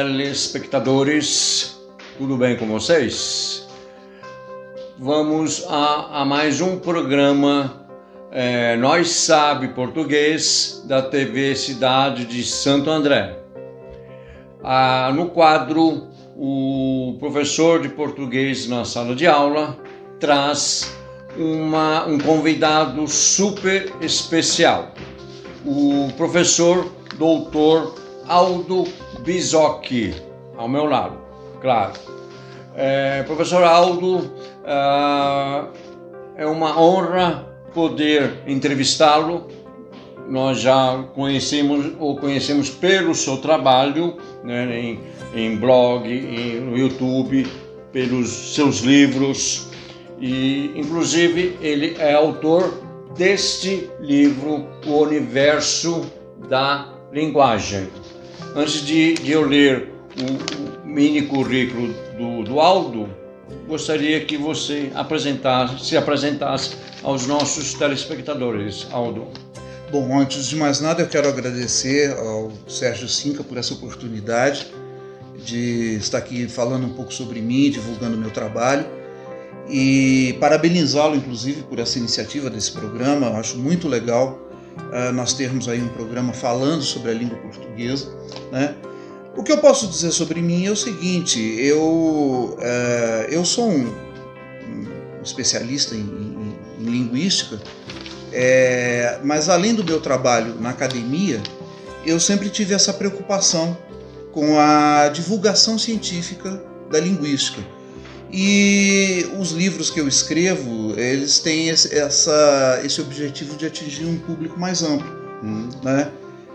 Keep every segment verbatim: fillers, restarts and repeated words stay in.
telespectadores, tudo bem com vocês? Vamos a, a mais um programa é, Nós Sabe Português da T V Cidade de Santo André. Ah, no quadro, o professor de português na sala de aula traz uma, um convidado super especial, o professor doutor Aldo Bisocchi, ao meu lado, claro. É, professor Aldo, ah, é uma honra poder entrevistá-lo. Nós já conhecemos ou conhecemos pelo seu trabalho, né, em, em blog, em, no YouTube, pelos seus livros, e inclusive ele é autor deste livro, O Universo da Linguagem. Antes de, de eu ler o, o mini currículo do, do Aldo, gostaria que você apresentasse, se apresentasse aos nossos telespectadores. Aldo. Bom, antes de mais nada, eu quero agradecer ao Sérgio Cinca por essa oportunidade de estar aqui falando um pouco sobre mim, divulgando o meu trabalho, e parabenizá-lo, inclusive, por essa iniciativa desse programa. Eu acho muito legal uh, nós termos aí um programa falando sobre a língua portuguesa, né? O que eu posso dizer sobre mim é o seguinte: eu, uh, eu sou um, um especialista em, em, em linguística, é, mas além do meu trabalho na academia, eu sempre tive essa preocupação com a divulgação científica da linguística. E os livros que eu escrevo, eles têm esse, essa, esse objetivo de atingir um público mais amplo, hum. né?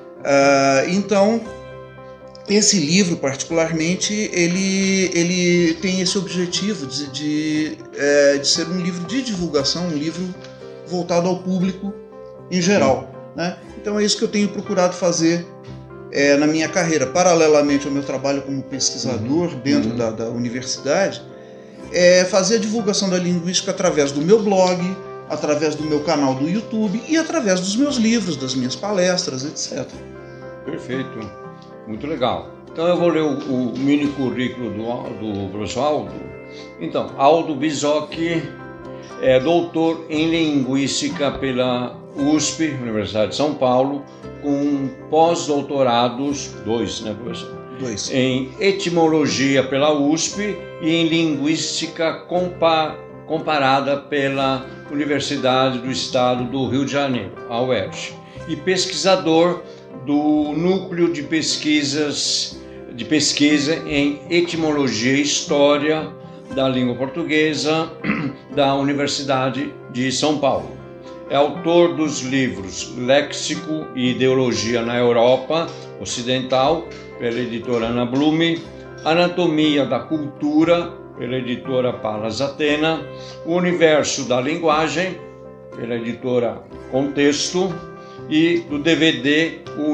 Uh, então, esse livro, particularmente, ele, ele tem esse objetivo de, de, é, de ser um livro de divulgação, um livro voltado ao público em geral, né? Então é isso que eu tenho procurado fazer é, na minha carreira, paralelamente ao meu trabalho como pesquisador uhum. dentro uhum. Da, da universidade, é fazer a divulgação da linguística através do meu blog, através do meu canal do YouTube e através dos meus livros, das minhas palestras, etcétera. Perfeito, muito legal. Então eu vou ler o, o mini currículo do, do professor Aldo. Então, Aldo Bisocchi é doutor em Linguística pela U S P, Universidade de São Paulo, com pós-doutorados, dois, né, professor? Dois. Em Etimologia pela U S P e em Linguística compa Comparada pela Universidade do Estado do Rio de Janeiro, a U E R J, e pesquisador do Núcleo de Pesquisas de Pesquisa em Etimologia e História da Língua Portuguesa da Universidade de São Paulo. É autor dos livros Léxico e Ideologia na Europa Ocidental, pela editora Ana Blume, Anatomia da Cultura, pela editora Palas Atena, O Universo da Linguagem, pela editora Contexto, e do D V D O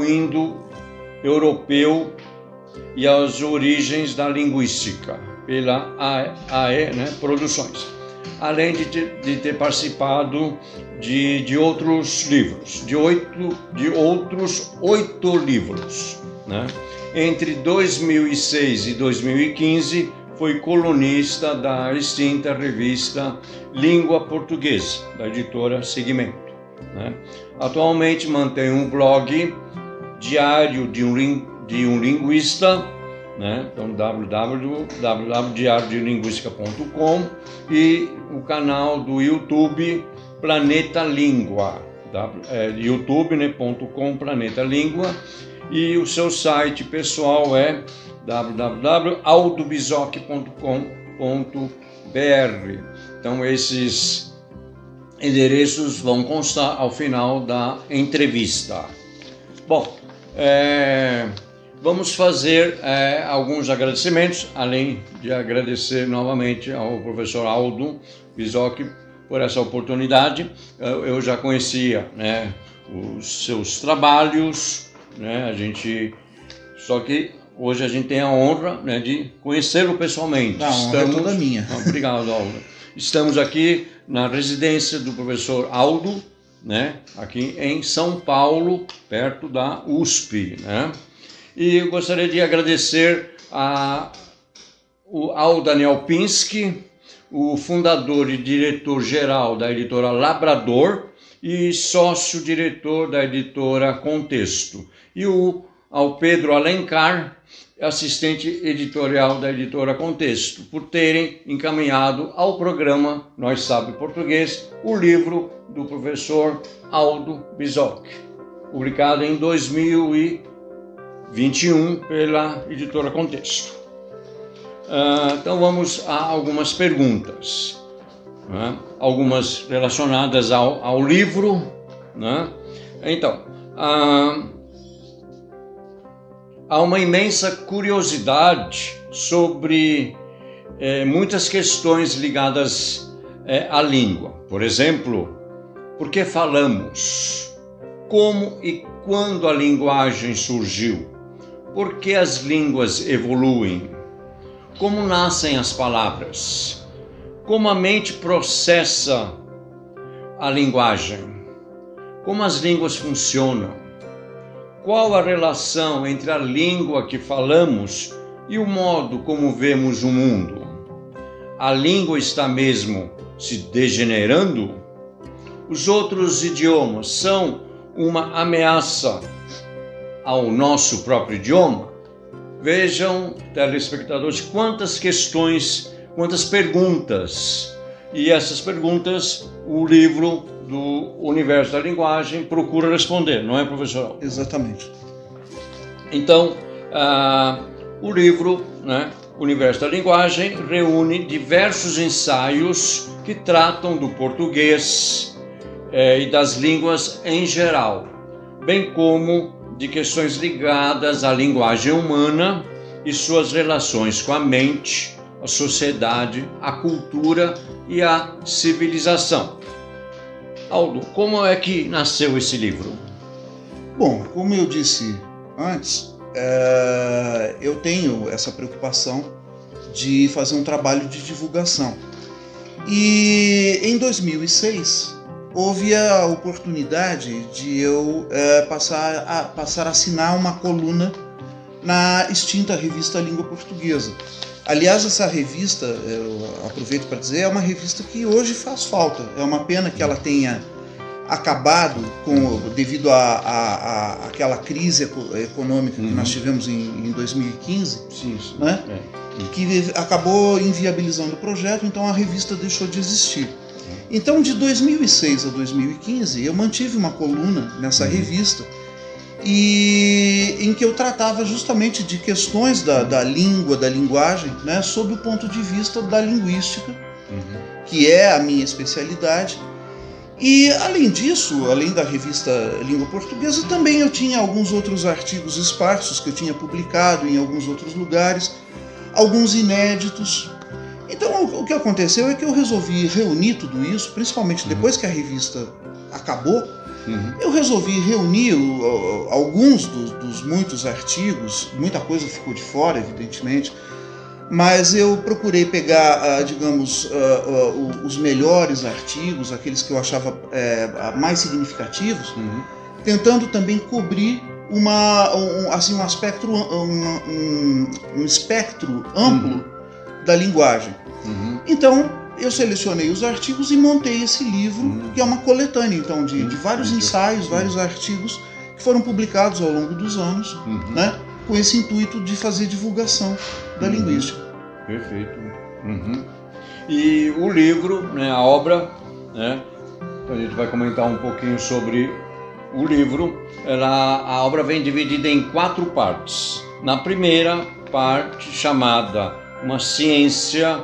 Indo-Europeu e as Origens da Linguística, pela A E, né, Produções, além de ter, de ter participado de, de outros livros, de, oito, de outros oito livros, né? Entre dois mil e seis e dois mil e quinze, foi colunista da extinta revista Língua Portuguesa, da editora Segmento, né? Atualmente mantém um blog, Diário de um, de um Linguista, né? Então w w w ponto diário de linguística ponto com, e o canal do YouTube Planeta Língua, é, youtube ponto com né, Planeta Língua, e o seu site pessoal é w w w ponto aldo bisocchi ponto com ponto b r. Então esses endereços vão constar ao final da entrevista. Bom, é... vamos fazer é, alguns agradecimentos, além de agradecer novamente ao professor Aldo Bisocchi por essa oportunidade. Eu já conhecia, né, os seus trabalhos, né, a gente, só que hoje a gente tem a honra, né, de conhecê-lo pessoalmente. A honra é toda minha. Obrigado, Aldo. Estamos aqui na residência do professor Aldo, né, aqui em São Paulo, perto da U S P, né? E eu gostaria de agradecer a, o, ao Daniel Pinsky, o fundador e diretor-geral da editora Labrador e sócio-diretor da editora Contexto, e o, ao Pedro Alencar, assistente editorial da editora Contexto, por terem encaminhado ao programa Nós Sabe Português o livro do professor Aldo Bizoc, publicado em dois mil e vinte e um pela editora Contexto. Uh, então vamos a algumas perguntas, né? Algumas relacionadas ao, ao livro, né? Então, uh, há uma imensa curiosidade sobre eh, muitas questões ligadas eh, à língua. Por exemplo, por que falamos? Como e quando a linguagem surgiu? Por que as línguas evoluem? Como nascem as palavras? Como a mente processa a linguagem? Como as línguas funcionam? Qual a relação entre a língua que falamos e o modo como vemos o mundo? A língua está mesmo se degenerando? Os outros idiomas são uma ameaça ao nosso próprio idioma? Vejam, telespectadores, quantas questões, quantas perguntas. E essas perguntas, o livro do Universo da Linguagem procura responder, não é, professor? Exatamente. Então, ah, o livro, né, Universo da Linguagem, reúne diversos ensaios que tratam do português eh, e das línguas em geral, bem como de questões ligadas à linguagem humana e suas relações com a mente, a sociedade, a cultura e a civilização. Aldo, como é que nasceu esse livro? Bom, como eu disse antes, é, eu tenho essa preocupação de fazer um trabalho de divulgação. E em dois mil e seis houve a oportunidade de eu é, passar, a, passar a assinar uma coluna na extinta revista Língua Portuguesa. Aliás, essa revista, eu aproveito para dizer, é uma revista que hoje faz falta. É uma pena que ela tenha acabado com, devido a, a, a aquela crise econômica que uhum. nós tivemos em, em dois mil e quinze, sim, sim. Né? É. Que acabou inviabilizando o projeto, então a revista deixou de existir. Então, de dois mil e seis a dois mil e quinze, eu mantive uma coluna nessa uhum. revista, e em que eu tratava justamente de questões da, da língua, da linguagem, né, sob o ponto de vista da linguística, uhum. que é a minha especialidade. E, além disso, além da revista Língua Portuguesa, também eu tinha alguns outros artigos esparsos que eu tinha publicado em alguns outros lugares, alguns inéditos. Então, o que aconteceu é que eu resolvi reunir tudo isso, principalmente uhum. depois que a revista acabou, uhum. eu resolvi reunir uh, alguns dos, dos muitos artigos, muita coisa ficou de fora, evidentemente, mas eu procurei pegar, uh, digamos, uh, uh, os melhores artigos, aqueles que eu achava uh, mais significativos, uhum. tentando também cobrir uma, um, assim, um, aspecto, um, um, um espectro amplo uhum. da linguagem. Uhum. Então, eu selecionei os artigos e montei esse livro, uhum. que é uma coletânea, então, de, de vários ensaios, uhum. vários artigos que foram publicados ao longo dos anos, uhum. né, com esse intuito de fazer divulgação da uhum. linguística. Perfeito. Uhum. E o livro, né, a obra, né, então a gente vai comentar um pouquinho sobre o livro. Ela, a obra vem dividida em quatro partes. Na primeira parte, chamada uma ciência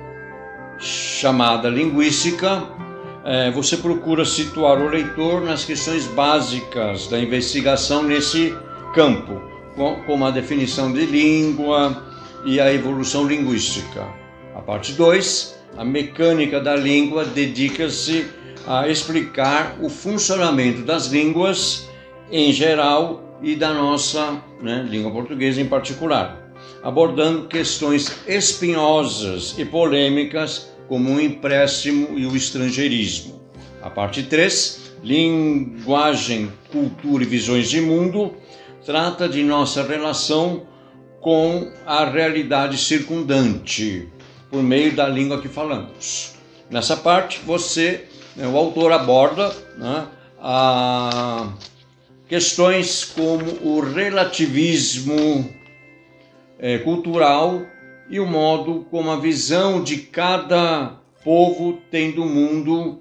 chamada linguística, é, você procura situar o leitor nas questões básicas da investigação nesse campo, como a definição de língua e a evolução linguística. A parte dois, a mecânica da língua, dedica-se a explicar o funcionamento das línguas em geral e da nossa, né, língua portuguesa em particular, abordando questões espinhosas e polêmicas como o empréstimo e o estrangeirismo. A parte três, linguagem, cultura e visões de mundo, trata de nossa relação com a realidade circundante, por meio da língua que falamos. Nessa parte, você, o autor aborda, né, a questões como o relativismo é, cultural e o modo como a visão de cada povo tem do mundo,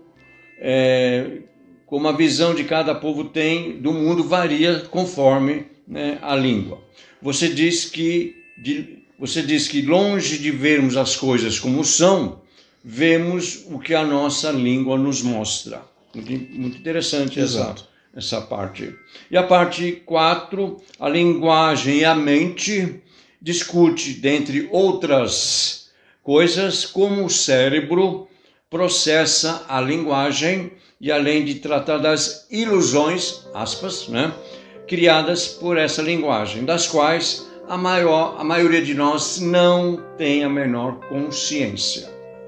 é, como a visão de cada povo tem do mundo varia conforme, né, a língua. Você diz que de, você diz que longe de vermos as coisas como são, vemos o que a nossa língua nos mostra. Muito, muito interessante essa, essa parte. E a parte quatro, a linguagem e a mente, discute, dentre outras coisas, como o cérebro processa a linguagem e além de tratar das ilusões, aspas, né, criadas por essa linguagem, das quais a, maior, a maioria de nós não tem a menor consciência.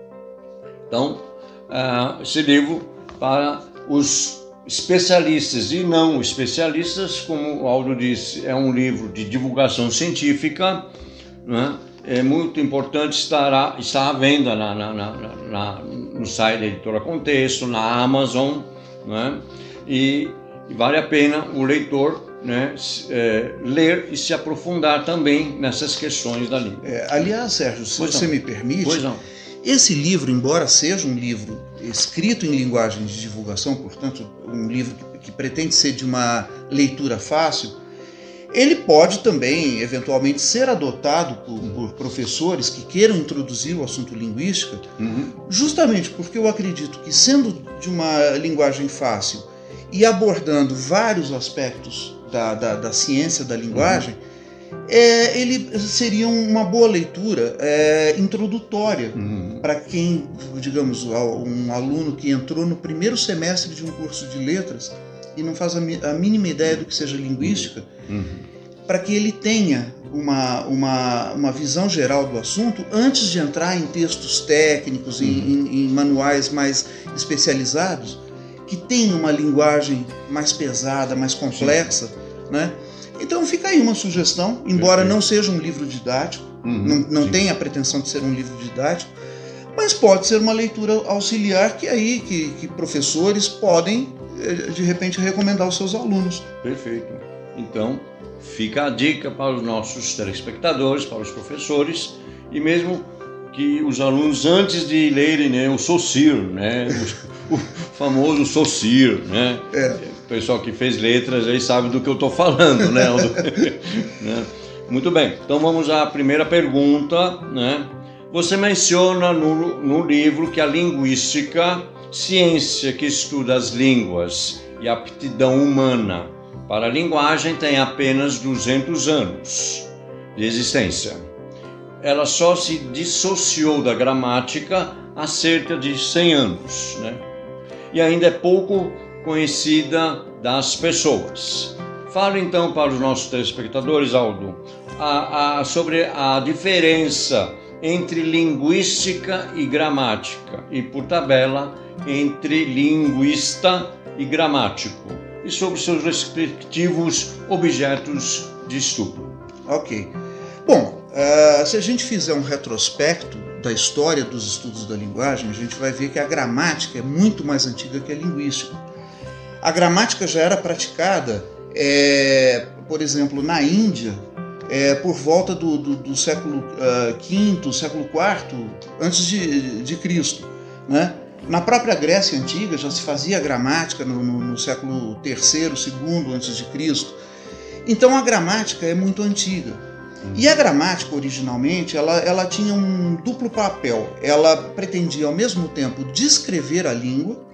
Então, uh, esse livro para os especialistas e não especialistas, como o Aldo disse, é um livro de divulgação científica, né? É muito importante, estar, estar à venda na, na, na, na, no site da Editora Contexto, na Amazon, né? e, e vale a pena o leitor, né, é, ler e se aprofundar também nessas questões da língua. É, aliás, Sérgio, se pois você não. me permite, pois não. esse livro, embora seja um livro escrito em linguagem de divulgação, portanto, um livro que, que pretende ser de uma leitura fácil, ele pode também, eventualmente, ser adotado por, por professores que queiram introduzir o assunto linguística, uhum. justamente porque eu acredito que, sendo de uma linguagem fácil e abordando vários aspectos da, da, da ciência da linguagem, uhum. é, ele seria uma boa leitura é, introdutória uhum. para quem, digamos, um aluno que entrou no primeiro semestre de um curso de letras e não faz a, a mínima ideia do que seja linguística, uhum. para que ele tenha uma, uma, uma visão geral do assunto antes de entrar em textos técnicos, uhum. em, em manuais mais especializados, que tenham uma linguagem mais pesada, mais complexa, né? Então fica aí uma sugestão, embora Perfeito. Não seja um livro didático, uhum. não, não tenha a pretensão de ser um livro didático, mas pode ser uma leitura auxiliar que aí que, que professores podem de repente recomendar aos seus alunos. Perfeito. Então fica a dica para os nossos telespectadores, para os professores e mesmo que os alunos antes de lerem, né, o Saussure, né, o, o famoso Saussure, né, é. o pessoal que fez letras aí sabe do que eu estou falando, né? né? Muito bem. Então vamos à primeira pergunta, né? Você menciona no, no livro que a linguística, ciência que estuda as línguas e a aptidão humana para a linguagem, tem apenas duzentos anos de existência. Ela só se dissociou da gramática há cerca de cem anos, né? E ainda é pouco conhecida das pessoas. Fala então para os nossos telespectadores, Aldo, a, a, sobre a diferença entre linguística e gramática e, por tabela, entre linguista e gramático e sobre seus respectivos objetos de estudo. Ok. Bom, uh, se a gente fizer um retrospecto da história dos estudos da linguagem, a gente vai ver que a gramática é muito mais antiga que a linguística. A gramática já era praticada, é, por exemplo, na Índia, é, por volta do, do, do século uh, quinto, século quarto, antes de, de Cristo, né? Na própria Grécia Antiga já se fazia gramática no, no, no século terceiro, segundo antes de Cristo. Então a gramática é muito antiga. E a gramática, originalmente, ela, ela tinha um duplo papel. Ela pretendia, ao mesmo tempo, descrever a língua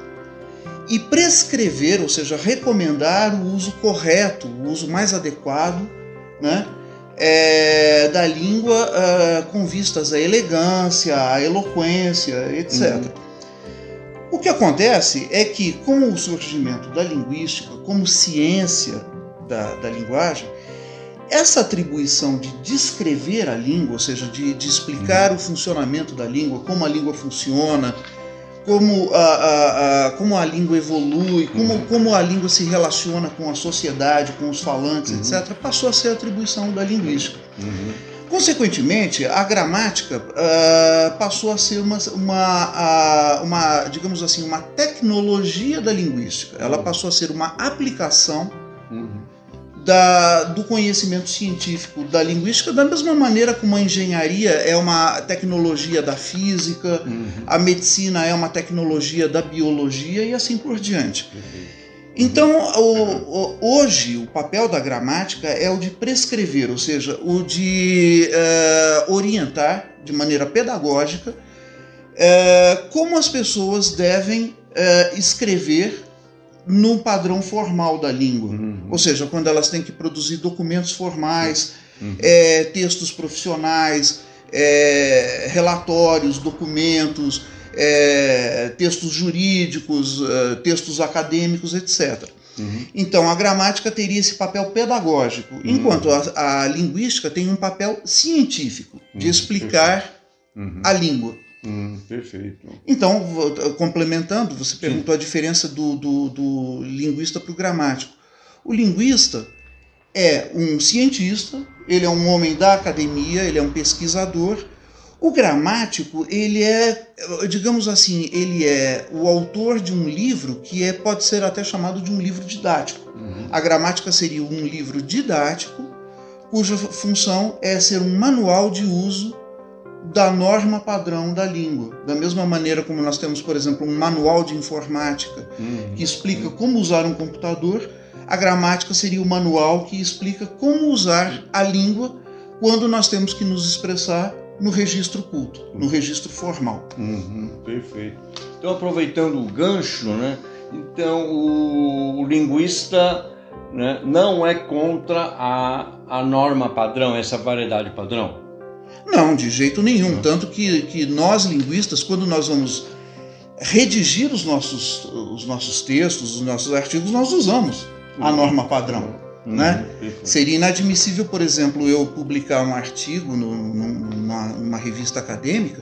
e prescrever, ou seja, recomendar o uso correto, o uso mais adequado, né, é, da língua uh, com vistas à elegância, à eloquência, etcétera. Uhum. O que acontece é que, com o surgimento da linguística como ciência da, da linguagem, essa atribuição de descrever a língua, ou seja, de, de explicar uhum. o funcionamento da língua, como a língua funciona, como a, a, a, como a língua evolui, como, uhum. como a língua se relaciona com a sociedade, com os falantes, uhum. etcétera, passou a ser atribuição da linguística. Uhum. Consequentemente, a gramática uh, passou a ser uma, uma, uh, uma, digamos assim, uma tecnologia da linguística. Ela passou a ser uma aplicação uhum. da, do conhecimento científico da linguística, da mesma maneira como a engenharia é uma tecnologia da física, uhum. a medicina é uma tecnologia da biologia e assim por diante. Uhum. Então, o, o, hoje, o papel da gramática é o de prescrever, ou seja, o de uh, orientar de maneira pedagógica uh, como as pessoas devem uh, escrever no padrão formal da língua. Uhum. Ou seja, quando elas têm que produzir documentos formais, uhum. é, textos profissionais, é, relatórios, documentos, É, textos jurídicos, uh, textos acadêmicos, etcétera. Uhum. Então, a gramática teria esse papel pedagógico, uhum. enquanto a, a linguística tem um papel científico, de uhum. explicar uhum. a língua. Uhum. Perfeito. Então, complementando, você perguntou Sim. a diferença do, do, do linguista para o gramático. O linguista é um cientista, ele é um homem da academia, ele é um pesquisador. O gramático, ele é, digamos assim, ele é o autor de um livro que é, pode ser até chamado de um livro didático. Uhum. A gramática seria um livro didático, cuja função é ser um manual de uso da norma padrão da língua. Da mesma maneira como nós temos, por exemplo, um manual de informática uhum. que explica como usar um computador, a gramática seria o manual que explica como usar a língua quando nós temos que nos expressar no registro culto, no registro formal. Uhum, perfeito. Então, aproveitando o gancho, né? Então, o, o linguista, né, não é contra a, a norma padrão, essa variedade padrão? Não, de jeito nenhum. Uhum. Tanto que, que nós, linguistas, quando nós vamos redigir os nossos, os nossos textos, os nossos artigos, nós usamos uhum. a norma padrão. Uhum, né? Seria inadmissível, por exemplo, eu publicar um artigo no, numa, numa revista acadêmica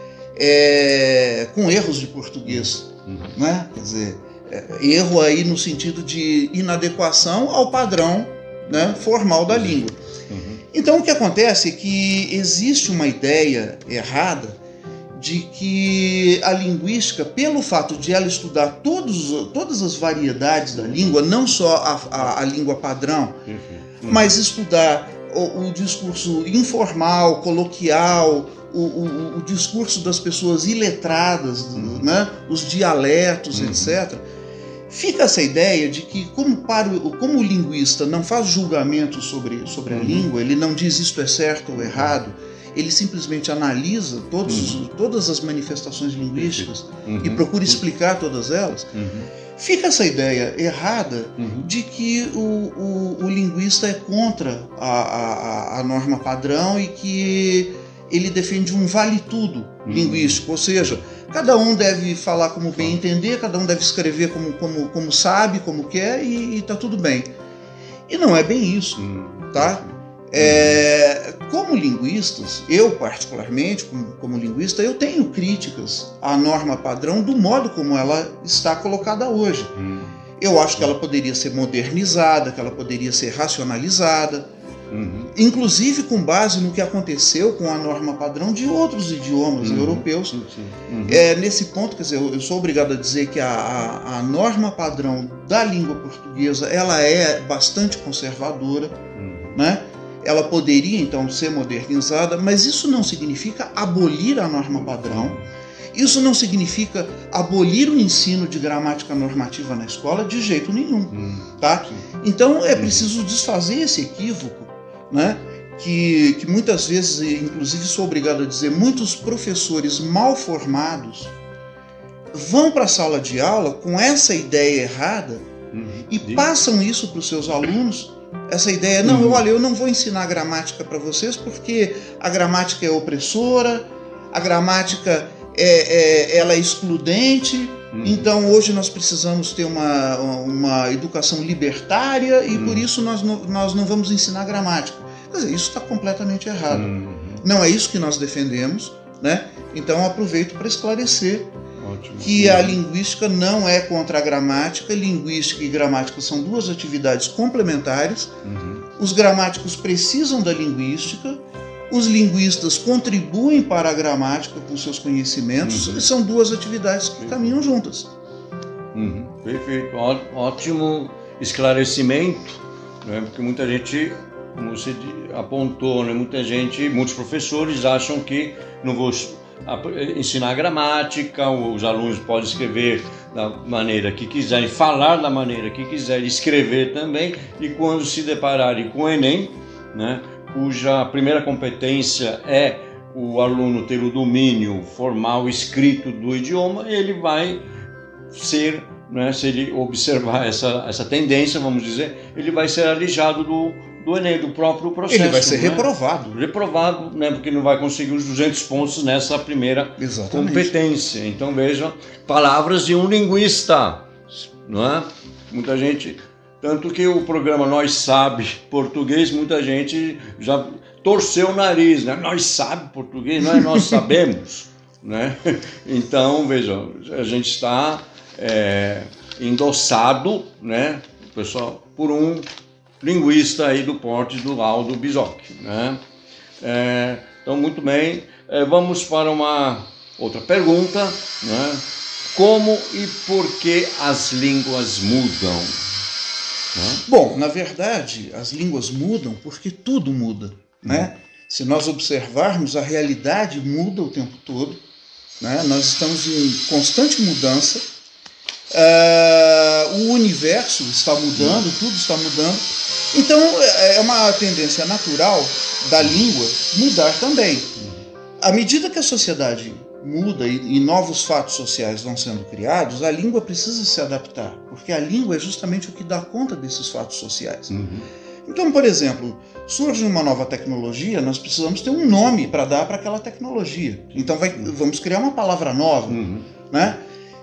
é, com erros de português. Uhum. Né? Quer dizer, é, erro aí no sentido de inadequação ao padrão, né, formal da língua. Uhum. Então o que acontece é que existe uma ideia errada de que a linguística, pelo fato de ela estudar todos, todas as variedades da língua, não só a, a, a língua padrão, uhum. Uhum. mas estudar o, o discurso informal, coloquial, o, o, o discurso das pessoas iletradas, uhum. né, os dialetos, uhum. etcétera, fica essa ideia de que, como, para, como o linguista não faz julgamento sobre, sobre a uhum. língua, ele não diz isto é certo ou errado, ele simplesmente analisa todos, uhum. todas as manifestações linguísticas uhum. e procura explicar todas elas, uhum. fica essa ideia errada uhum. de que o, o, o linguista é contra a, a, a norma padrão e que ele defende um vale-tudo uhum. linguístico, ou seja, cada um deve falar como bem entender, cada um deve escrever como, como, como sabe, como quer e está tudo bem. E não é bem isso, uhum. tá? É, como linguistas, eu particularmente, como, como linguista, eu tenho críticas à norma padrão do modo como ela está colocada hoje. Hum. Eu acho que ela poderia ser modernizada, que ela poderia ser racionalizada, uhum. inclusive com base no que aconteceu com a norma padrão de outros idiomas uhum. europeus. Uhum. É, nesse ponto, quer dizer, eu, eu sou obrigado a dizer que a, a, a norma padrão da língua portuguesa ela é bastante conservadora, uhum. né? Ela poderia, então, ser modernizada, mas isso não significa abolir a norma padrão, isso não significa abolir o ensino de gramática normativa na escola de jeito nenhum, tá? Então, é preciso desfazer esse equívoco, né? Que, que muitas vezes, inclusive sou obrigado a dizer, muitos professores mal formados vão para a sala de aula com essa ideia errada e passam isso para os seus alunos. Essa ideia, não, eu, olha, eu não vou ensinar gramática para vocês porque a gramática é opressora, a gramática é, é, ela é excludente, uhum. então hoje nós precisamos ter uma, uma educação libertária e uhum. por isso nós não, nós não vamos ensinar gramática. Quer dizer, isso está completamente errado. Uhum. Não é isso que nós defendemos, né? Então eu aproveito para esclarecer Ótimo. que a linguística não é contra a gramática. Linguística e gramática são duas atividades complementares. Uhum. os gramáticos precisam da linguística, os linguistas contribuem para a gramática com seus conhecimentos, uhum. e são duas atividades que caminham juntas. Uhum. Perfeito, Ó, ótimo esclarecimento, né? Porque muita gente, como você apontou, né? muita gente, muitos professores acham que não vou ensinar gramática, os alunos podem escrever da maneira que quiserem, falar da maneira que quiserem, escrever também, e quando se depararem com o Enem, né, cuja primeira competência é o aluno ter o domínio formal escrito do idioma, ele vai ser, né, se ele observar essa, essa tendência, vamos dizer, ele vai ser alijado do do Enem, do próprio processo. Ele vai ser, né, reprovado. Reprovado, né, porque não vai conseguir os duzentos pontos nessa primeira, exatamente, competência. Então vejam, palavras de um linguista, não é? Muita gente, tanto que o programa Nós Sabe Português, muita gente já torceu o nariz, né? Nós sabe português, não é nós sabemos, né? Então vejam, a gente está é, endossado, né, pessoal, por um linguista aí do porte do Aldo Bizoc, né? É, então, muito bem, é, vamos para uma outra pergunta, né? Como e por que as línguas mudam? Né? Bom, na verdade, as línguas mudam porque tudo muda, né? Se nós observarmos, a realidade muda o tempo todo, né? Nós estamos em constante mudança, uh, o universo está mudando, tudo está mudando. Então, é uma tendência natural da língua mudar também. À medida que a sociedade muda e, e novos fatos sociais vão sendo criados, a língua precisa se adaptar, porque a língua é justamente o que dá conta desses fatos sociais. Uhum. Então, por exemplo, surge uma nova tecnologia, nós precisamos ter um nome para dar para aquela tecnologia. Então, vai, vamos criar uma palavra nova, uhum. né?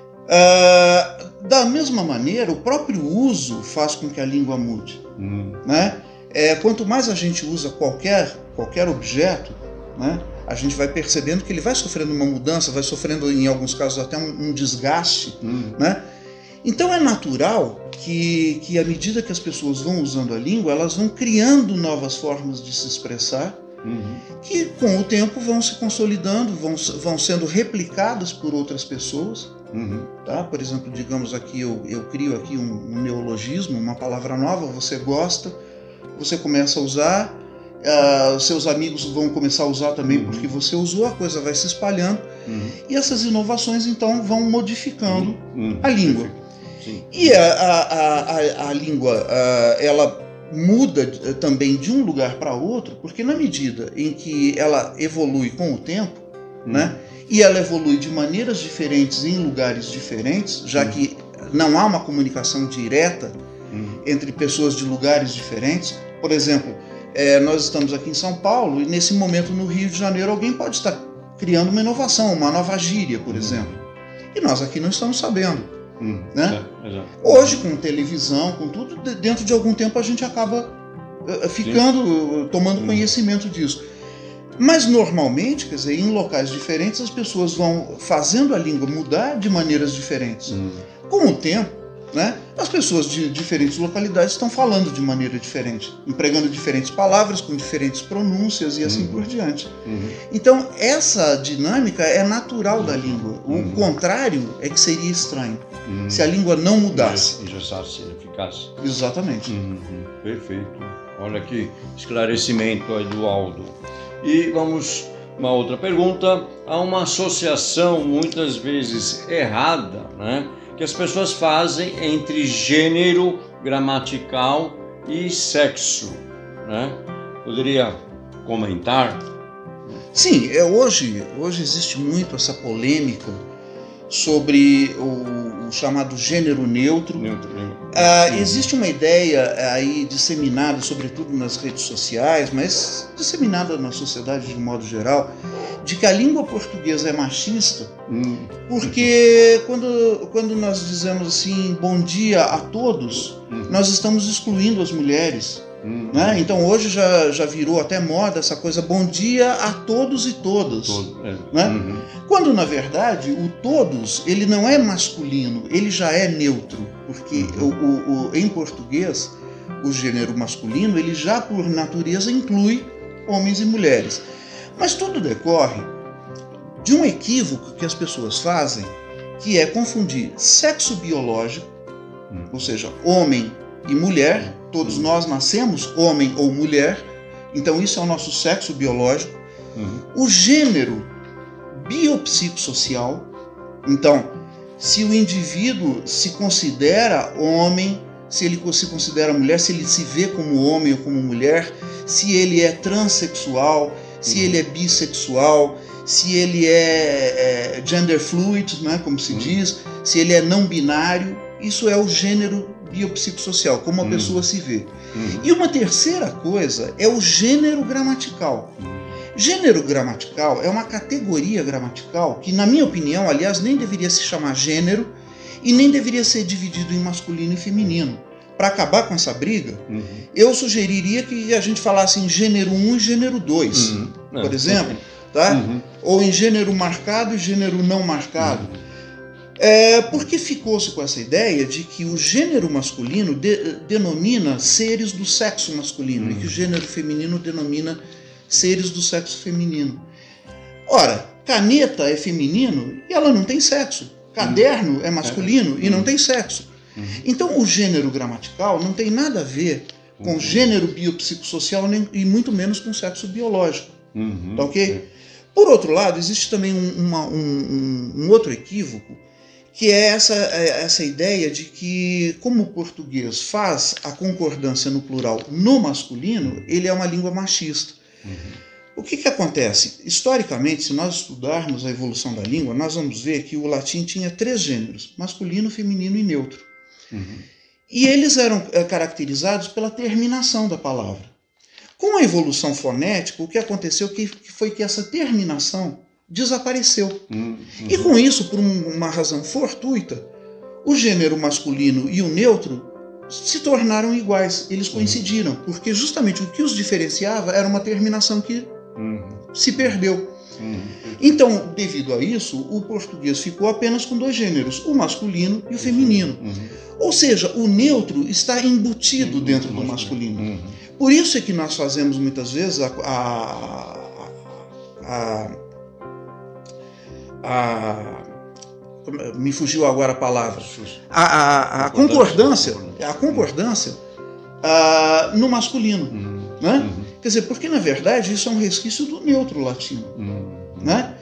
Uh, da mesma maneira, o próprio uso faz com que a língua mude. Uhum. Né? É, quanto mais a gente usa qualquer, qualquer objeto, né, a gente vai percebendo que ele vai sofrendo uma mudança, vai sofrendo, em alguns casos, até um, um desgaste. Uhum. Né? Então é natural que, que, à medida que as pessoas vão usando a língua, elas vão criando novas formas de se expressar, uhum. que com o tempo vão se consolidando, vão, vão sendo replicadas por outras pessoas. Uhum. Tá? Por exemplo, digamos aqui, eu, eu crio aqui um, um neologismo, uma palavra nova, você gosta, você começa a usar, uh, seus amigos vão começar a usar também, uhum. porque você usou, a coisa vai se espalhando, uhum. e essas inovações então vão modificando uhum. a língua. Sim. E a, a, a, a língua, uh, ela muda também de um lugar para outro, porque na medida em que ela evolui com o tempo, uhum. né? E ela evolui de maneiras diferentes em lugares diferentes, já uhum. que não há uma comunicação direta uhum. entre pessoas de lugares diferentes. Por exemplo, é, nós estamos aqui em São Paulo e nesse momento no Rio de Janeiro alguém pode estar criando uma inovação, uma nova gíria, por uhum. exemplo. E nós aqui não estamos sabendo. Uhum. Né? É, é, é. Hoje, com televisão, com tudo, dentro de algum tempo a gente acaba uh, ficando, uh, tomando uhum. conhecimento disso. Mas normalmente, quer dizer, em locais diferentes, as pessoas vão fazendo a língua mudar de maneiras diferentes. Uhum. Com o tempo, né, as pessoas de diferentes localidades estão falando de maneira diferente, empregando diferentes palavras, com diferentes pronúncias e assim uhum. por diante. Uhum. Então, essa dinâmica é natural da língua. O uhum. contrário é que seria estranho, uhum. se a língua não mudasse. Engessasse, eficaz. Exatamente. Uhum. Perfeito. Olha que esclarecimento aí do Aldo. E vamos uma outra pergunta. Há uma associação muitas vezes errada, né, que as pessoas fazem entre gênero gramatical e sexo, né? Poderia comentar? Sim, é, hoje, hoje existe muito essa polêmica sobre o, o chamado gênero neutro. neutro, neutro. Ah, existe uma ideia aí disseminada, sobretudo nas redes sociais, mas disseminada na sociedade de modo geral, de que a língua portuguesa é machista, hum. porque quando, quando nós dizemos assim, bom dia a todos, hum. nós estamos excluindo as mulheres. Hum. Né? Então hoje já, já virou até moda essa coisa, bom dia a todos e todas. Todo, é. Né? Uhum. Quando na verdade o todos ele não é masculino, ele já é neutro, porque uhum. o, o, o, em português o gênero masculino, ele já por natureza inclui homens e mulheres. Mas tudo decorre de um equívoco que as pessoas fazem, que é confundir sexo biológico, hum. ou seja, homem e mulher. Todos nós nascemos homem ou mulher, então isso é o nosso sexo biológico. Uhum. O gênero biopsicossocial, então, se o indivíduo se considera homem, se ele se considera mulher, se ele se vê como homem ou como mulher, se ele é transexual, uhum. se ele é bissexual, se ele é, é gender fluid, né, como se uhum. diz, se ele é não binário, isso é o gênero biopsicossocial, como a uhum. pessoa se vê. Uhum. E uma terceira coisa é o gênero gramatical. Uhum. Gênero gramatical é uma categoria gramatical que, na minha opinião, aliás, nem deveria se chamar gênero e nem deveria ser dividido em masculino e feminino. Para acabar com essa briga, uhum. eu sugeriria que a gente falasse em gênero um e gênero dois, uhum. por é, exemplo, tá? Uhum. ou em gênero marcado e gênero não marcado. Uhum. É, porque ficou-se com essa ideia de que o gênero masculino de, denomina seres do sexo masculino uhum. e que o gênero feminino denomina seres do sexo feminino. Ora, caneta é feminino e ela não tem sexo. Caderno uhum. é masculino uhum. e não tem sexo. Uhum. Então o gênero gramatical não tem nada a ver com uhum. gênero biopsicossocial nem, e muito menos com sexo biológico. Uhum. Tá ok? Por outro lado, existe também um, uma, um, um outro equívoco, que é essa, essa ideia de que, como o português faz a concordância no plural no masculino, ele é uma língua machista. Uhum. O que que acontece? Historicamente, se nós estudarmos a evolução da língua, nós vamos ver que o latim tinha três gêneros, masculino, feminino e neutro. Uhum. E eles eram é, caracterizados pela terminação da palavra. Com a evolução fonética, o que aconteceu que, que foi que essa terminação desapareceu. Uhum. E com isso, por um, uma razão fortuita, o gênero masculino e o neutro se tornaram iguais, eles coincidiram, uhum. porque justamente o que os diferenciava era uma terminação que uhum. se perdeu. Uhum. Então, devido a isso, o português ficou apenas com dois gêneros, o masculino e o feminino. Uhum. Ou seja, o neutro está embutido uhum. dentro do masculino. Uhum. Por isso é que nós fazemos muitas vezes a, a, a, a me fugiu agora a palavra, a, a, a concordância, a concordância uh, no masculino. Uhum. Né? Uhum. Quer dizer, porque na verdade isso é um resquício do neutro latino. Uhum. Né?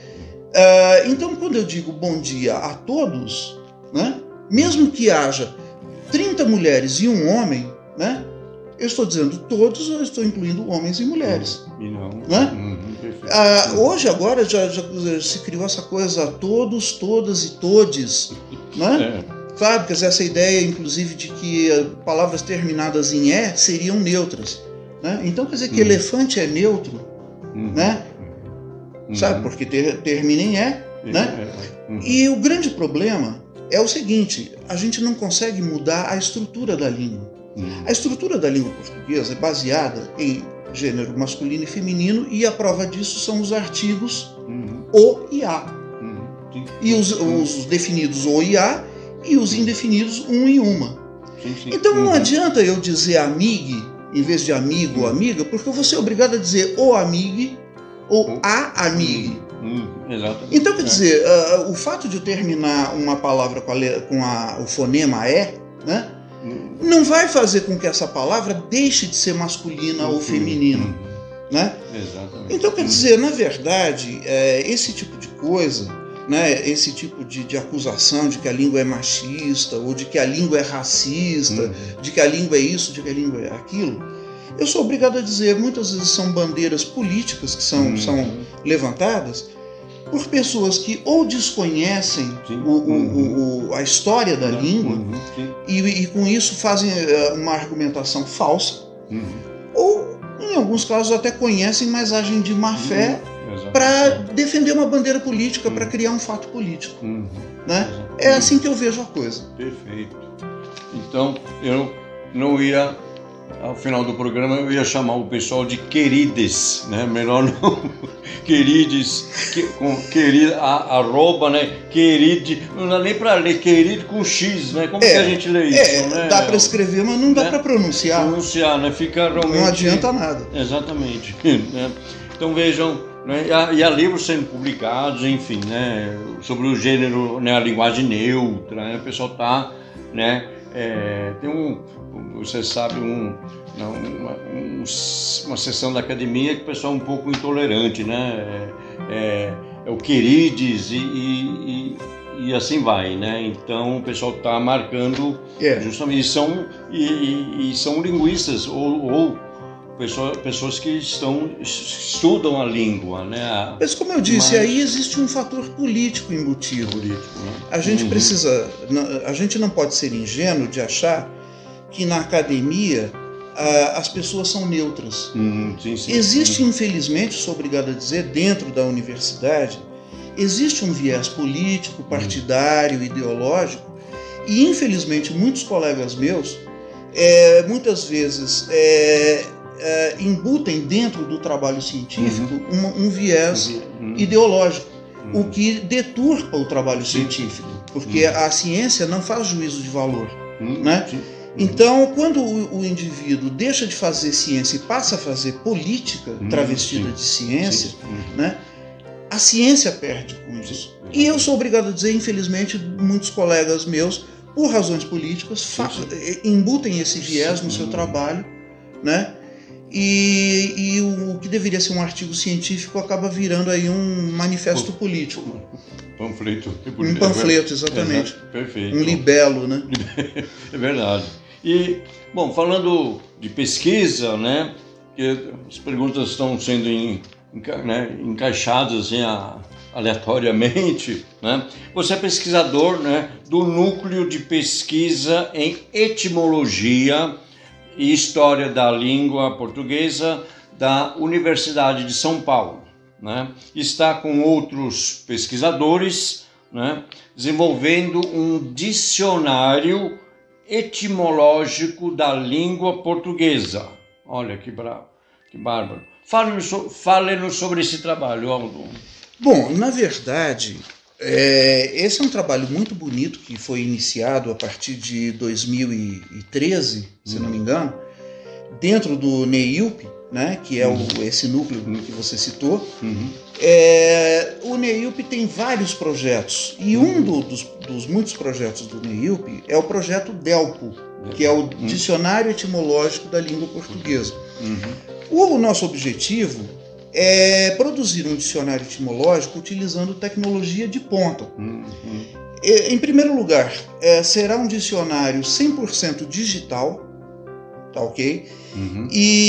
Uh, então, quando eu digo bom dia a todos, né, mesmo que haja trinta mulheres e um homem, né, eu estou dizendo todos, eu estou incluindo homens e mulheres. E não. Né? Uhum. Ah, hoje, agora, já, já se criou essa coisa todos, todas e todes, né? É. Sabe? Quer dizer, essa ideia, inclusive, de que palavras terminadas em E seriam neutras. Né? Então, quer dizer que uhum. elefante é neutro, uhum. né? Uhum. Sabe? Porque ter, termina em E, né? Uhum. E o grande problema é o seguinte, a gente não consegue mudar a estrutura da língua. Uhum. A estrutura da língua portuguesa é baseada em gênero masculino e feminino, e a prova disso são os artigos uhum. o e a. Uhum. E os, os definidos o e a e os indefinidos um e uma. Sim, sim. Então não uhum. adianta eu dizer amigue em vez de amigo uhum. ou amiga, porque eu vou ser obrigado a dizer o amigue ou uhum. a amigue. Uhum. Exatamente. Então, quer dizer, uh, o fato de eu terminar uma palavra com, a, com a, o fonema E, né? Não vai fazer com que essa palavra deixe de ser masculina uhum. ou feminina. Uhum. Né? Exatamente. Então, quer dizer, na verdade, é, esse tipo de coisa, né, esse tipo de, de acusação de que a língua é machista, ou de que a língua é racista, uhum. de que a língua é isso, de que a língua é aquilo, eu sou obrigado a dizer, muitas vezes são bandeiras políticas que são, uhum. são levantadas por pessoas que ou desconhecem o, o, o, a história da uhum. língua uhum. e, e com isso fazem uma argumentação falsa, uhum. ou em alguns casos até conhecem, mas agem de má fé uhum. para defender uma bandeira política, uhum. para criar um fato político. Uhum. Né? É assim que eu vejo a coisa. Perfeito. Então eu não ia ao final do programa eu ia chamar o pessoal de querides, né? Melhor não, querides, que, com querida, a, arroba, né? Queride, não dá nem para ler, querido com X, né? Como é, que a gente lê isso, é, né? Dá para escrever, mas não dá, né? Para pronunciar. Pronunciar, né? Fica realmente... Não adianta nada. Exatamente. Né? Então vejam, né? E, há, e há livros sendo publicados, enfim, né? Sobre o gênero, né? A linguagem neutra, né? O pessoal tá, né? É, tem um, você sabe, um, uma, um, uma sessão da academia que o pessoal é um pouco intolerante, né? É, é, é o querides e, e, e, e assim vai, né? Então o pessoal está marcando, yeah. justamente, são, e, e, e são linguistas ou, ou pessoas, pessoas que estão, estudam a língua, né? Mas como eu disse, Mas... aí existe um fator político embutido. Político, né? A gente uhum. precisa, a gente não pode ser ingênuo de achar que na academia as pessoas são neutras. Uhum. Sim, sim, existe, sim. infelizmente, sou obrigado a dizer, dentro da universidade, existe um viés político, partidário, uhum. ideológico, e infelizmente muitos colegas meus, é, muitas vezes, é, é, embutem dentro do trabalho científico uhum. um, um viés uhum. ideológico, uhum. o que deturpa o trabalho sim. científico, porque uhum. a ciência não faz juízo de valor, uhum. né? Sim. Então, quando o, o indivíduo deixa de fazer ciência e passa a fazer política uhum. travestida sim. de ciência, uhum. né? A ciência perde com isso. Sim. E eu sou obrigado a dizer, infelizmente, muitos colegas meus, por razões políticas, sim, sim. embutem esse viés sim. no seu trabalho, né? E, e o que deveria ser um artigo científico acaba virando aí um manifesto político. Panfleto. Um panfleto, exatamente. Exato. Perfeito. Um libelo, né? É verdade. E, bom, falando de pesquisa, né? Que as perguntas estão sendo em, né, encaixadas assim, a, aleatoriamente, né? Você é pesquisador, né, do Núcleo de Pesquisa em Etimologia e História da Língua Portuguesa da Universidade de São Paulo, né? Está com outros pesquisadores, né, desenvolvendo um dicionário etimológico da língua portuguesa. Olha que bravo, que bárbaro. Fale-nos so, fale sobre esse trabalho, Aldo. Bom, na verdade, é, esse é um trabalho muito bonito que foi iniciado a partir de dois mil e treze, se uhum. não me engano, dentro do NEIUP, né, que é uhum. o, esse núcleo uhum. que você citou. Uhum. É, o NEIUP tem vários projetos, e um uhum. do, dos, dos muitos projetos do NEIUP é o projeto DELPO, que é o uhum. Dicionário Etimológico da Língua Portuguesa. Uhum. O nosso objetivo é produzir um dicionário etimológico utilizando tecnologia de ponta. Uhum. Em primeiro lugar, é, será um dicionário cem por cento digital, tá ok? Uhum.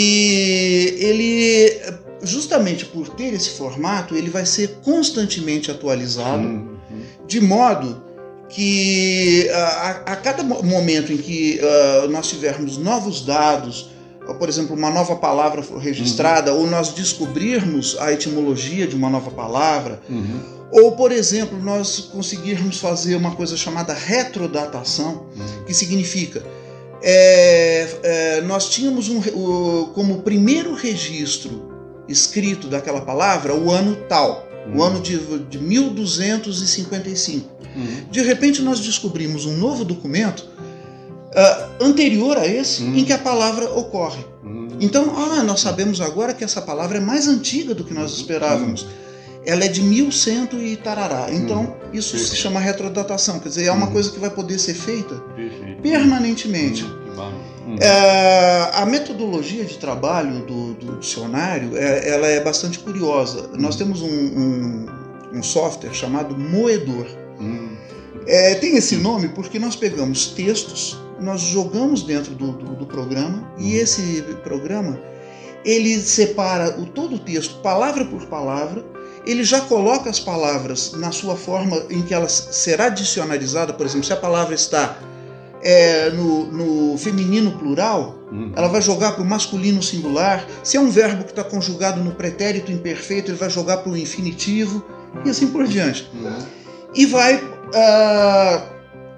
E ele, justamente por ter esse formato, ele vai ser constantemente atualizado, uhum. de modo que a, a cada momento em que uh, nós tivermos novos dados, por exemplo, uma nova palavra for registrada, uhum. ou nós descobrirmos a etimologia de uma nova palavra, uhum. ou, por exemplo, nós conseguirmos fazer uma coisa chamada retrodatação, uhum. que significa, é, é, nós tínhamos um, o, como primeiro registro escrito daquela palavra o ano tal, uhum. o ano de, de mil duzentos e cinquenta e cinco. Uhum. De repente nós descobrimos um novo documento Uh, anterior a esse, uhum. em que a palavra ocorre. Uhum. Então, ah, nós sabemos agora que essa palavra é mais antiga do que nós esperávamos. Uhum. Ela é de mil cento e tarará. Então, uhum. isso Perfeito. Se chama retrodatação. Quer dizer, é uma uhum. coisa que vai poder ser feita Perfeito. Permanentemente. Uhum. Uh, a metodologia de trabalho do, do dicionário, é, ela é bastante curiosa. Uhum. Nós temos um, um, um software chamado Moedor. Uhum. É, tem esse nome porque nós pegamos textos, nós jogamos dentro do, do, do programa, uhum. e esse programa, ele separa o, todo o texto, palavra por palavra, ele já coloca as palavras na sua forma em que ela será dicionarizada. Por exemplo, se a palavra está é, no, no feminino plural, uhum. ela vai jogar para o masculino singular. Se é um verbo que está conjugado no pretérito imperfeito, ele vai jogar para o infinitivo, uhum. e assim por diante. Uhum. E vai Uh,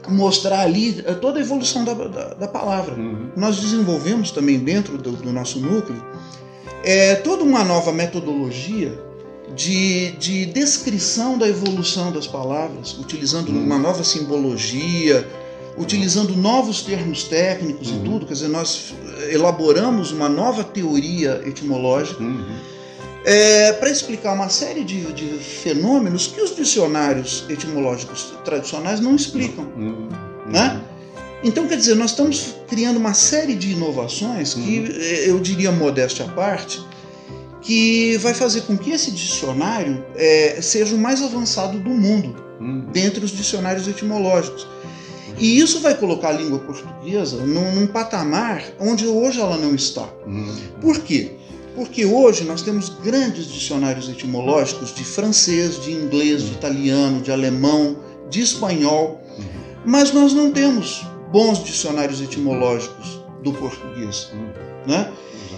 mostrar ali toda a evolução da, da, da palavra. Uhum. Nós desenvolvemos também dentro do, do nosso núcleo é, toda uma nova metodologia de, de descrição da evolução das palavras, utilizando uhum. uma nova simbologia, utilizando novos termos técnicos uhum. e tudo. Quer dizer, nós elaboramos uma nova teoria etimológica uhum. é, para explicar uma série de, de fenômenos que os dicionários etimológicos tradicionais não explicam. Uhum. Né? Então, quer dizer, nós estamos criando uma série de inovações que, uhum. eu diria, modéstia à parte, que vai fazer com que esse dicionário é, seja o mais avançado do mundo, uhum. dentre os dicionários etimológicos. E isso vai colocar a língua portuguesa num, num patamar onde hoje ela não está. Uhum. Por quê? Porque hoje nós temos grandes dicionários etimológicos de francês, de inglês, de italiano, de alemão, de espanhol, uhum. mas nós não temos bons dicionários etimológicos do português. Uhum. Né?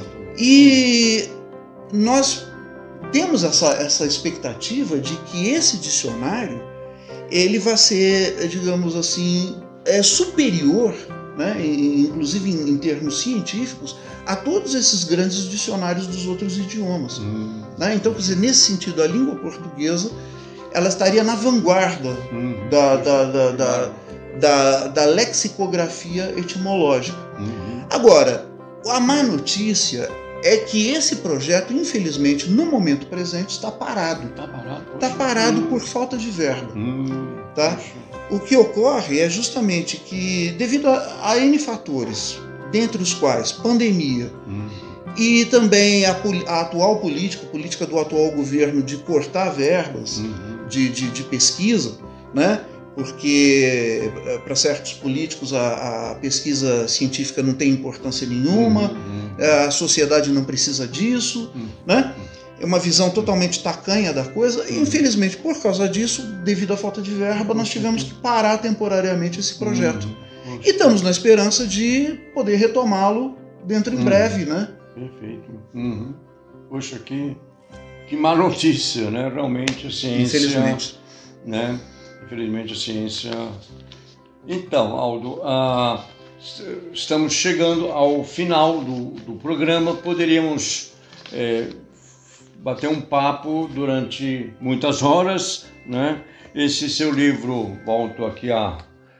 E nós temos essa, essa expectativa de que esse dicionário ele vai ser, digamos assim, é superior, né, inclusive em, em termos científicos, a todos esses grandes dicionários dos outros idiomas. Hum. Né? Então, quer dizer, nesse sentido, a língua portuguesa ela estaria na vanguarda hum. da, da, da, da, da, da lexicografia etimológica. Hum. Agora, a má notícia é que esse projeto, infelizmente, no momento presente, está parado. Está parado, tá parado hum. por falta de verba. Hum. Tá? O que ocorre é justamente que, devido a, a N fatores, dentre os quais pandemia hum. e também a, a atual política, política do atual governo de cortar verbas hum. de, de, de pesquisa, né? Porque para certos políticos a, a pesquisa científica não tem importância nenhuma, uhum. a sociedade não precisa disso, uhum. né? É uma visão totalmente tacanha da coisa e, infelizmente, por causa disso, devido à falta de verba, nós tivemos que parar temporariamente esse projeto. Uhum. E estamos na esperança de poder retomá-lo dentro em uhum. breve, né? Perfeito. Uhum. Poxa, que, que má notícia, né? Realmente a ciência... Infelizmente. Né? Infelizmente a ciência... Então, Aldo, ah, estamos chegando ao final do, do programa. Poderíamos é, bater um papo durante muitas horas, né? Esse seu livro, volto aqui a...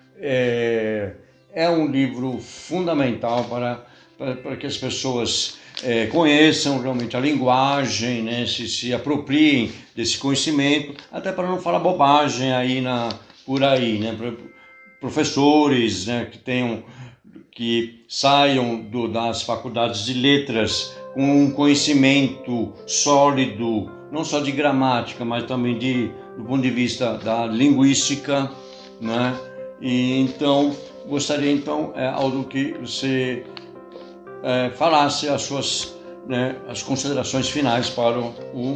É, é um livro fundamental para, para, para que as pessoas é, conheçam realmente a linguagem, né? se, se apropriem desse conhecimento, até para não falar bobagem aí na, por aí, né? Professores, né? que, tenham, que saiam do, das faculdades de letras com um conhecimento sólido, não só de gramática, mas também de, do ponto de vista da linguística, né? E então, gostaria então, é, Aldo, que você é, falasse as suas, né, as considerações finais para o... o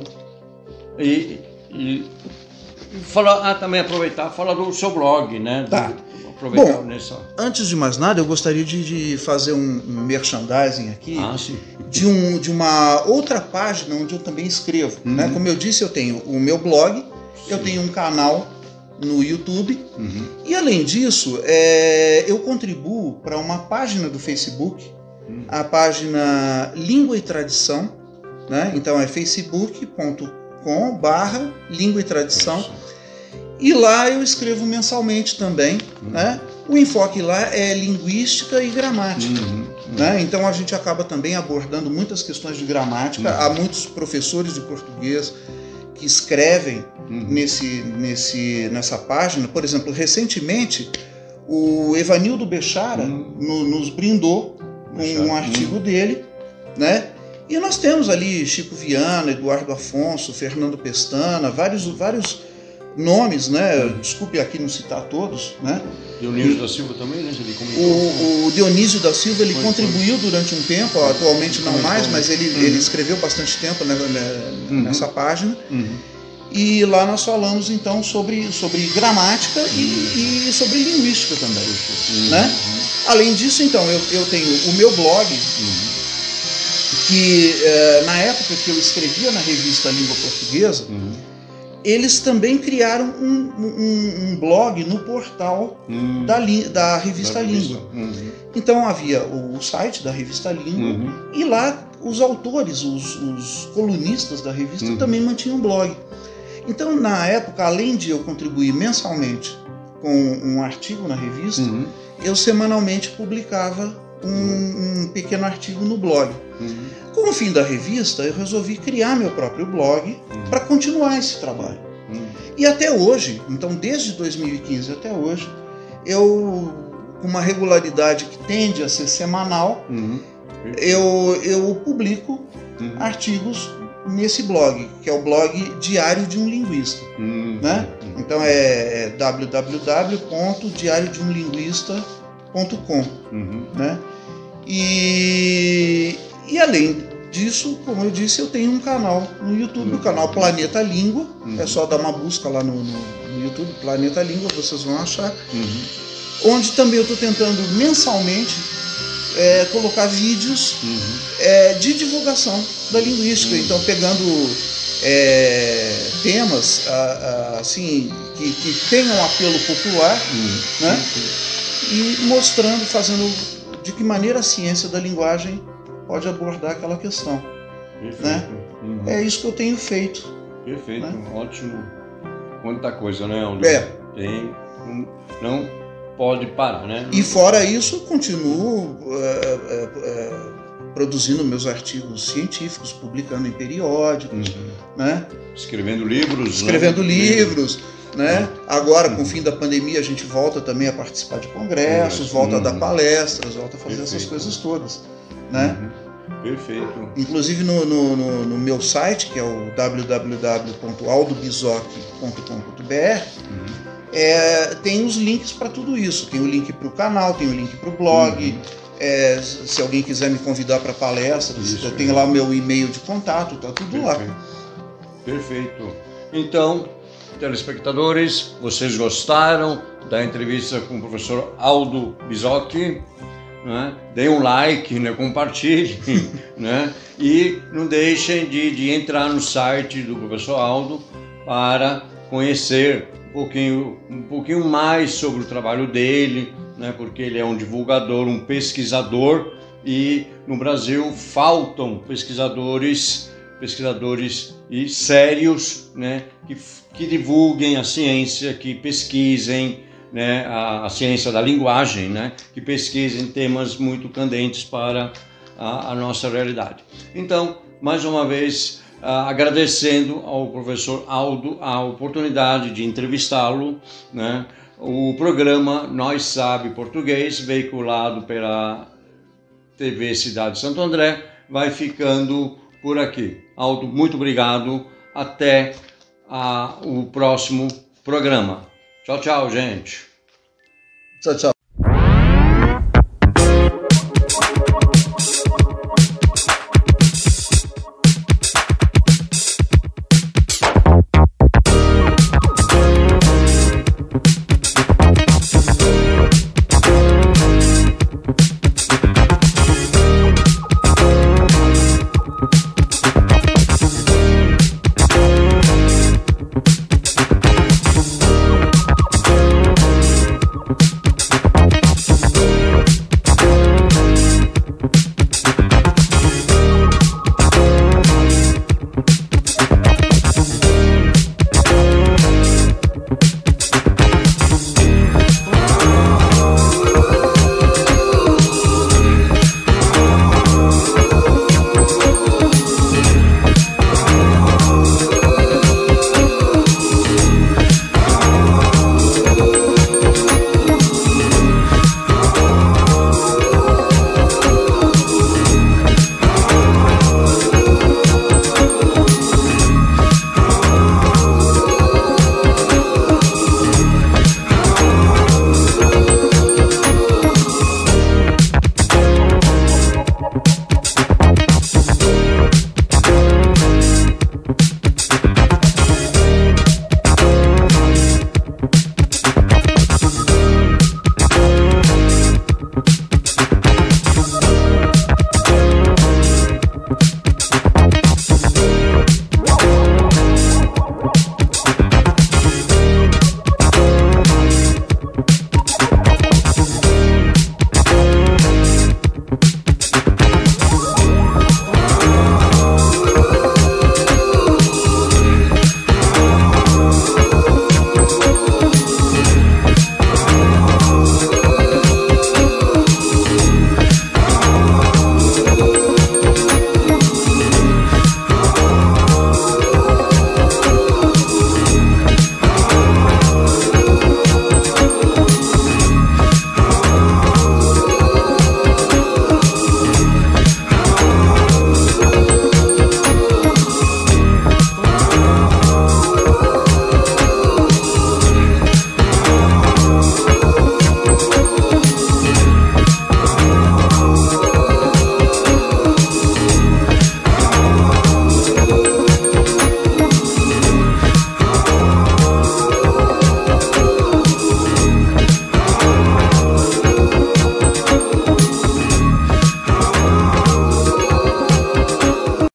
e, e falar, ah, também aproveitar, falar do seu blog, né? Tá. Do, aproveitar Bom, nessa... antes de mais nada, eu gostaria de, de fazer um, um merchandising aqui ah, sim. de, um, de uma outra página onde eu também escrevo. Uhum. Né? Como eu disse, eu tenho o meu blog, sim. eu tenho um canal no YouTube, uhum. e além disso, é, eu contribuo para uma página do Facebook, uhum. a página Língua e Tradição, né? Então é facebook ponto com barra Língua e Tradição, e lá eu escrevo mensalmente também, uhum. né? O enfoque lá é linguística e gramática, uhum. Uhum. Né? Então a gente acaba também abordando muitas questões de gramática, uhum. há muitos professores de português que escrevem uhum. nesse, nesse, nessa página. Por exemplo, recentemente o Evanildo Bechara uhum. no, nos brindou com um artigo uhum. dele, né? E nós temos ali Chico Viana, Eduardo Afonso, Fernando Pestana, vários, vários nomes, né? Uhum. Desculpe aqui não citar todos, né? Dionísio e, da Silva também, né? Ele o, o Dionísio da Silva ele foi, contribuiu foi. durante um tempo, atualmente não mais, mas ele, uhum. ele escreveu bastante tempo, né, uhum. nessa página. Uhum. E lá nós falamos então sobre, sobre gramática uhum. e, e sobre linguística também. Uhum. Né? Além disso, então, eu, eu tenho o meu blog, uhum. que eh, na época que eu escrevia na revista Língua Portuguesa, uhum. eles também criaram um, um, um blog no portal hum. da, da revista da Língua. Uhum. Então havia o site da revista Língua uhum. e lá os autores, os, os colunistas da revista uhum. também mantinham blog. Então, na época, além de eu contribuir mensalmente com um artigo na revista, uhum. eu semanalmente publicava um, um pequeno artigo no blog. Uhum. Com o fim da revista, eu resolvi criar meu próprio blog uhum. para continuar esse trabalho. Uhum. E até hoje, então desde dois mil e quinze até hoje, eu, com uma regularidade que tende a ser semanal, uhum. eu, eu publico uhum. artigos nesse blog, que é o blog Diário de um Linguista. Uhum. Né? Então é, é w w w ponto diário de um linguista ponto com. Uhum. Né? E, e além disso, como eu disse, eu tenho um canal no YouTube, uhum. o canal Planeta Língua. Uhum. É só dar uma busca lá no, no, no YouTube, Planeta Língua, vocês vão achar. Uhum. Onde também eu estou tentando mensalmente É, colocar vídeos uhum. é, de divulgação da linguística, uhum. então pegando é, temas a, a, assim que, que tenham apelo popular, uhum. né? Uhum. E mostrando, fazendo de que maneira a ciência da linguagem pode abordar aquela questão. Perfeito. Né? Uhum. É isso que eu tenho feito. Perfeito, né? Ótimo. Quanta coisa, né? Onde é. Tem, não pode parar, né? E fora isso, continuo é, é, é, produzindo meus artigos científicos, publicando em periódicos, uhum. né? Escrevendo livros. Escrevendo né? livros, né? Agora, com o fim da pandemia, a gente volta também a participar de congressos, volta uhum. a dar palestras, volta a fazer Perfeito. essas coisas todas, né? Uhum. Perfeito. Inclusive no, no, no, no meu site, que é o w w w ponto aldo bizoc ponto com ponto b r, uhum. É, tem os links para tudo isso. Tem o link para o canal, tem o link para o blog. Uhum. É, se alguém quiser me convidar para palestras, isso, eu tenho é. lá o meu e-mail de contato, tá tudo Perfeito. lá. Perfeito. Então, telespectadores, vocês gostaram da entrevista com o professor Aldo Bizoc? Né? Deem um like, né? Compartilhem, né? E não deixem de, de entrar no site do professor Aldo para conhecer um pouquinho, um pouquinho mais sobre o trabalho dele, né? Porque ele é um divulgador, um pesquisador, e no Brasil faltam pesquisadores, pesquisadores e sérios, né? que, que divulguem a ciência, que pesquisem, né? a, a ciência da linguagem, né? Que pesquisem temas muito candentes para a, a nossa realidade. Então, mais uma vez, Uh, agradecendo ao professor Aldo a oportunidade de entrevistá-lo, né? O programa Nós Sabe Português, veiculado pela T V Cidade de Santo André, vai ficando por aqui. Aldo, muito obrigado. Até uh, o próximo programa. Tchau, tchau, gente. Tchau, tchau.